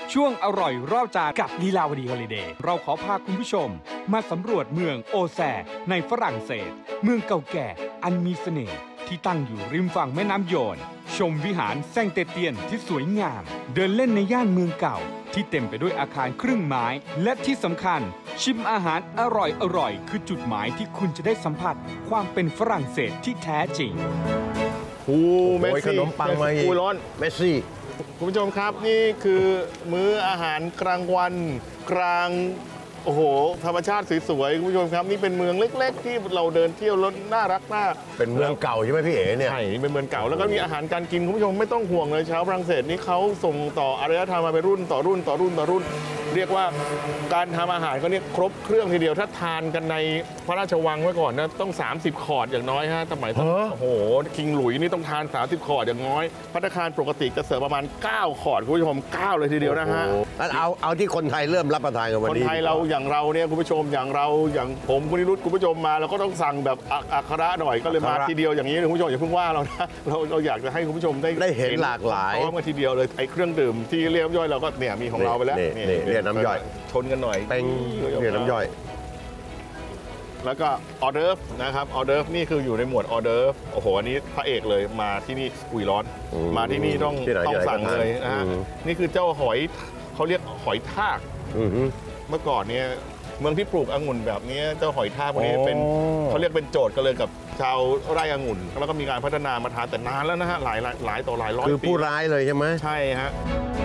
ช่วงอร่อยรอบจานกับลีลาวดีฮอลิเดย์เราขอพาคุณผู้ชมมาสำรวจเมืองโอแซในฝรั่งเศสเมืองเก่าแก่อันมีเสน่ห์ที่ตั้งอยู่ริมฝั่งแม่น้ำโยนชมวิหารแซงเตเตียนที่สวยงามเดินเล่นในย่านเมืองเก่าที่เต็มไปด้วยอาคารครึ่งไม้และที่สำคัญชิมอาหารอร่อยคือจุดหมายที่คุณจะได้สัมผัสความเป็นฝรั่งเศสที่แท้จริงเมสซี่ขนมปังมาอีกร้อนเมสซี่คุณผู้ชมครับนี่คือมื้ออาหารกลางวันกลางโอ้โหธรรมชาติสวยๆคุณผู้ชมครับนี่เป็นเมืองเล็กๆที่เราเดินเที่ยวแล้วน่ารักมากเป็นเมืองเก่าใช่ไหมพี่เอ๋เนี่ยใช่เป็นเมืองเก่าแล้วก็มีอาหารการกินคุณผู้ชมไม่ต้องห่วงเลยชาวฝรั่งเศสนี่เขาส่งต่ออารยธรรมมาเป็นรุ่นต่อรุ่นต่อรุ่นต่อรุ่นเรียกว่าการทำอาหารก็เนี่ยครบเครื่องทีเดียวถ้าทานกันในพระราชวังเมื่อก่อนนะต้อง30 ขอร์ดอย่างน้อยฮะสมัยโอ้โหคิงหลุยนี่ต้องทาน30 ขอร์ดอย่างน้อยภัตตาคารปกติจะเสิร์ฟประมาณ9 ขอร์ดคุณผู้ชม9เลยทีเดียวนะฮะเอาที่คนไทยเริ่มรับประทานกันวันนี้คนไทยเราอย่างเราเนี่ยคุณผู้ชมอย่างผมคุณนิรุตคุณผู้ชมมาเราก็ต้องสั่งแบบอักขระหน่อยก็เลยมาทีเดียวอย่างนี้คุณผู้ชมอย่าเพิ่งว่าเรานะเราอยากจะให้คุณผู้ชมได้เห็นหลากหลายพร้อมกันทีเดียวเลยไอ้เครื่องดื่มที่เรียกน้ำย่อยเราก็เนี่ยมีของเราไปแล้วเรียกน้ำย่อยชนกันหน่อยเป็นเรียกน้ำย่อยแล้วก็ออเดิร์ฟนะครับออเดิร์ฟนี่คืออยู่ในหมวดออเดิร์ฟโอ้โหอันนี้พระเอกเลยมาที่นี่กุยร้อนมาที่นี่ต้องสั่งเลยนะฮะนี่คือเจ้าหอยเขาเรียกหอยทากเมื่อก่อนเนี่ยเมืองที่ปลูกองุ่นแบบนี้เจ้าหอยทากพวกนี้เป็นเขาเรียกเป็นโจทย์กันเลยกับชาวไร่องุ่นแล้วก็มีการพัฒนามาทานแต่นานแล้วนะฮะหลายต่อหลายร้อยปีคือผู้ร้ายเลยใช่ไหมใช่ฮะ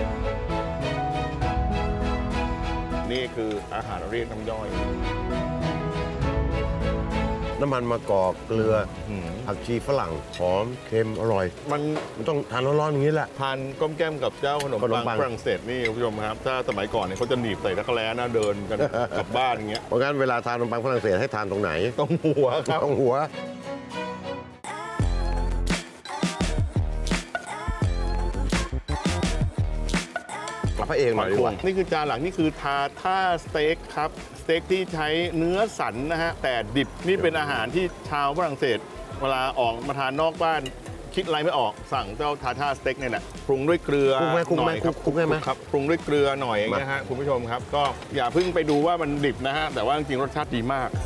นี่คืออาหารเรียกน้ำย่อยน้ำมันมะกอกเกลือผักชีฝรั่งหอมเค็มอร่อยมันต้องทานร้อนๆอย่างนี้แหละทานก้มแก้มกับเจ้าขนมปังฝรั่งเศสนี่คุณผู้ชมครับถ้าสมัยก่อนเนี่ยเขาจะหนีบใส่ตะกร้านะเดินกันกลับบ้านอย่างเงี้ยเพราะงั้นเวลาทานขนมปังฝรั่งเศสให้ทานตรงไหนตรงหัวครับตรงหัวพระเอกหน่อยดีกว่านี่คือจานหลังนี่คือทาท่าสเต็กครับสเต็กที่ใช้เนื้อสันนะฮะแต่ดิบนี่เป็นอาหารที่ชาวฝรั่งเศสเวลาออกมาทานนอกบ้านคิดอะไรไม่ออกสั่งเจ้าทาท่าสเต็กเนี่ยแหละปรุงด้วยเกลือหน่อยครับคุกไหมครับปรุงด้วยเกลือหน่อยอย่างเงี้ยฮะคุณผู้ชมครับก็อย่าเพิ่งไปดูว่ามันดิบนะฮะแต่ว่าจริงๆรสชาติดีมาก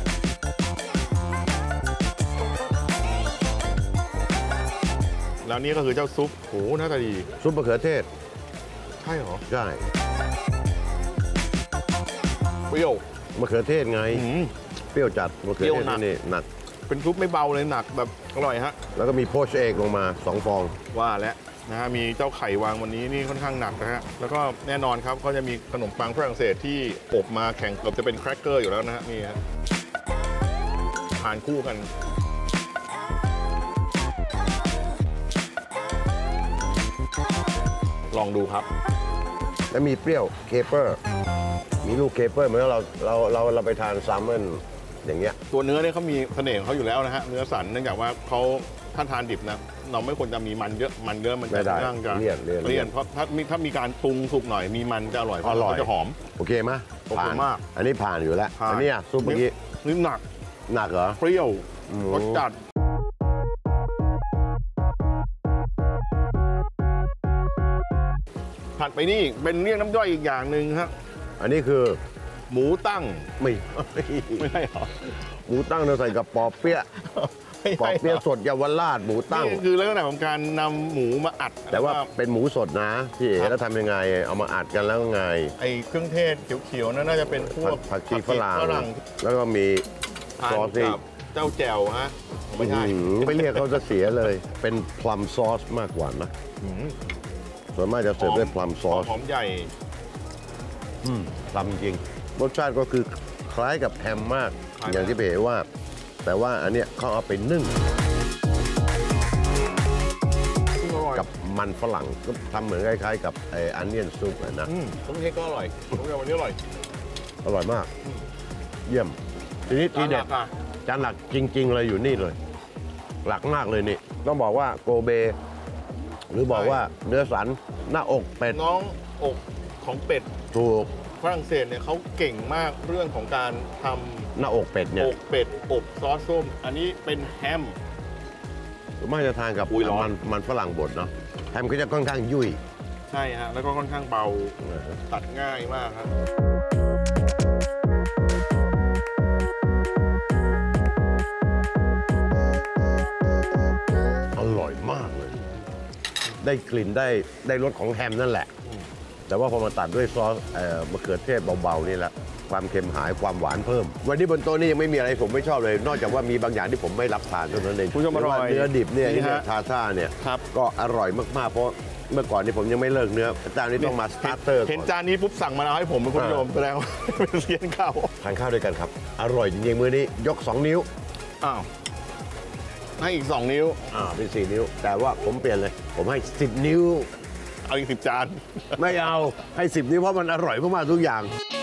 แล้วนี่ก็คือเจ้าซุปโหน่าจะดีซุปมะเขือเทศใช่หรอใช่เปรี้ยวมะเขือเทศไงเปรี้ยวจัดมะเขือเทศนี่หนักเป็นซุปไม่เบาเลยหนักแบบอร่อยฮะแล้วก็มีโพชเอกลงมา2 ฟองว่าแล้วนะฮะมีเจ้าไข่วางวันนี้นี่ค่อนข้างหนักนะฮะแล้วก็แน่นอนครับก็จะมีขนมปังฝรั่งเศสที่อบมาแข่งกับจะเป็นแครกเกอร์อยู่แล้วนะฮะนี่ฮะทานคู่กันลองดูครับแล้วมีเปรี้ยวเคเปอร์มีลูกเคเปอร์เหมือนเราไปทานแซลมอนอย่างเงี้ยตัวเนื้อเนี่ยเขามีเสน่ห์ของเขาอยู่แล้วนะฮะเนื้อสันเนื่องจากว่าเขาถ้าทานดิบนะเราไม่ควรจะมีมันเยอะมันจะนั่งจะเลี่ยนเพราะถ้ามีการปรุงสุกหน่อยมีมันจะอร่อยจะหอมโอเคไหมผ่านมากอันนี้ผ่านอยู่แล้วอันนี้ซุปเมื่อกี้นี่หนักเหรอเปรี้ยวรสจัดผัดไปนี่เป็นเรียกน้ำย่อยอีกอย่างหนึ่งครับอันนี้คือหมูตั้งไม่ใช่หรอหมูตั้งเราใส่กับปอเปี๊ยะปอเปี๊ยะสดเยาวราชหมูตั้งนี่คือลักษณะของการนำหมูมาอัดแต่ว่าเป็นหมูสดนะพี่เอ๋แล้วทำยังไงเอามาอัดกันแล้วไงไอ้เครื่องเทศเขียวๆนั่นน่าจะเป็นพวกผักชีฝรั่งแล้วก็มีซอสเจ้าแจ่วฮะไม่ใช่ไม่เรียกเขาจะเสียเลยเป็นพลัมซอสมากกว่านะส่วนมากจะเสิร์ฟด้วยพลัมซอสหอมใหญ่พลัมจริงรสชาติก็คือคล้ายกับแฮมมากอย่างที่เป๋ว่าแต่ว่าอันเนี้ยเขาเอาไปนึ่งกับมันฝรั่งก็ทำเหมือนคล้ายๆกับไอ้อันเนียนซุปนะต้มเค้กก็อร่อยต้มยำวันนี้อร่อยมากเยี่ยมทีนี้ทีเด็ดจานหลักจริงๆเลยอยู่นี่เลยหลักมากเลยนี่ต้องบอกว่าโกเบหรือบอกว่าเนื้อสันหน้าอกเป็ดน้องอกของเป็ดถูกฝรั่งเศสเนี่ยเขาเก่งมากเรื่องของการทำหน้าอกเป็ดเนี่ยอกเป็ดอบซอสส้มอันนี้เป็นแฮมไม่จะทานกับมันฝรั่งบดเนาะแฮมก็จะค่อนข้างยุ่ยใช่ฮะแล้วก็ค่อนข้างเบาตัดง่ายมากครับอร่อยมากเลย ได้กลิ่นได้รสของแฮมนั่นแหละ แต่ว่าพอมาตัดด้วยซอสมะเขือเทศเบาๆนี่แหละความเค็มหายความหวานเพิ่ม วันนี้บนโต๊ะนี่ยังไม่มีอะไรผมไม่ชอบเลย นอกจากว่ามีบางอย่างที่ผมไม่รับทานเท่านั้นเองคุณผู้ชมอร่อยเนื้อดิบเนี่ยนี่ที่ฮะทาซ่าเนี่ยครับก็อร่อยมากๆเพราะเมื่อก่อนนี่ผมยังไม่เลิกเนื้อจานนี้ต้องมาสตาร์เตอร์เห็นก่อนจานนี้ปุ๊บสั่งมะนาวให้ผมเป็นคุณผู้ชมแสดงว่าเป็นเซียนข้าวทานข้าวด้วยกันครับ อร่อยจริงๆมื้อนี้ยก 2 นิ้วอ้าวให้อีก2 นิ้วเป็น 4 นิ้ว แต่ว่าผมเปลี่ยนเลย ผมให้ 10 นิ้วเอาอีก10 จานไม่เอาให้ 10 นิ้วเพราะมันอร่อยมากๆทุกอย่าง